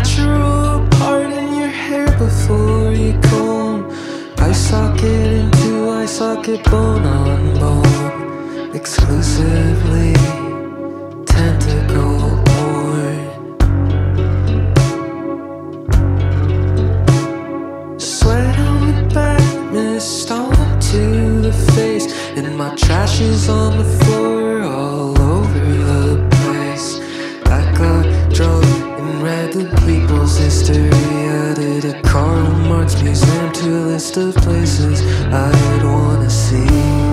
natural part in your hair before you comb. Eye socket into eye socket, bone on bone, exclusively tentacle porn. Sweat on the back, mist onto the face, and my trash is on the floor all over the place. I got drunk and read the people's history, added a Karl Marx museum to a list of places I'd wanna see.